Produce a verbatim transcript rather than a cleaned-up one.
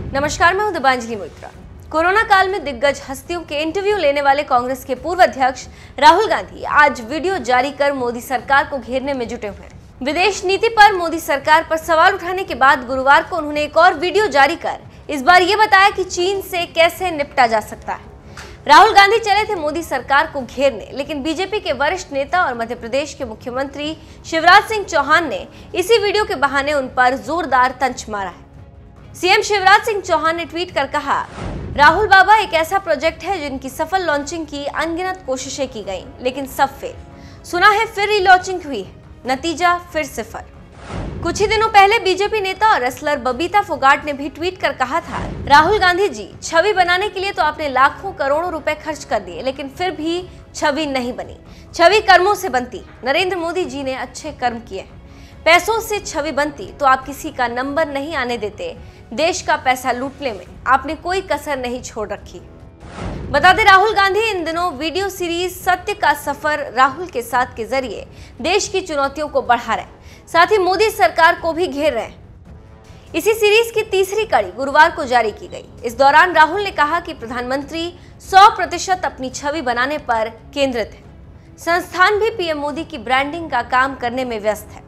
नमस्कार, मैं हूं दिबांजलि मोइत्रा। कोरोना काल में दिग्गज हस्तियों के इंटरव्यू लेने वाले कांग्रेस के पूर्व अध्यक्ष राहुल गांधी आज वीडियो जारी कर मोदी सरकार को घेरने में जुटे हुए हैं। विदेश नीति पर मोदी सरकार पर सवाल उठाने के बाद गुरुवार को उन्होंने एक और वीडियो जारी कर इस बार ये बताया कि चीन से कैसे निपटा जा सकता है। राहुल गांधी चले थे मोदी सरकार को घेरने, लेकिन बीजेपी के वरिष्ठ नेता और मध्य प्रदेश के मुख्यमंत्री शिवराज सिंह चौहान ने इसी वीडियो के बहाने उन पर जोरदार तंज मारा है। सीएम शिवराज सिंह चौहान ने ट्वीट कर कहा, राहुल बाबा एक ऐसा प्रोजेक्ट है जिनकी सफल लॉन्चिंग की अनगिनत कोशिशें की गईं, लेकिन सब फेल। सुना है फिर रीलॉन्चिंग हुई है, नतीजा फिर सिफर। कुछ ही दिनों पहले बीजेपी नेता और रेसलर बबीता फोगाट ने भी ट्वीट कर कहा था, राहुल गांधी जी, छवि बनाने के लिए तो आपने लाखों करोड़ों रुपए खर्च कर दिए, लेकिन फिर भी छवि नहीं बनी। छवि कर्मों से बनती। नरेंद्र मोदी जी ने अच्छे कर्म किए। पैसों से छवि बनती तो आप किसी का नंबर नहीं आने देते। देश का पैसा लूटने में आपने कोई कसर नहीं छोड़ रखी। बता दें, राहुल गांधी इन दिनों वीडियो सीरीज सत्य का सफर राहुल के साथ के जरिए देश की चुनौतियों को बढ़ा रहे हैं, साथ ही मोदी सरकार को भी घेर रहे हैं। इसी सीरीज की तीसरी कड़ी गुरुवार को जारी की गई। इस दौरान राहुल ने कहा कि प्रधानमंत्री सौ प्रतिशत अपनी छवि बनाने पर केंद्रित है। संस्थान भी पीएम मोदी की ब्रांडिंग का काम करने में व्यस्त है।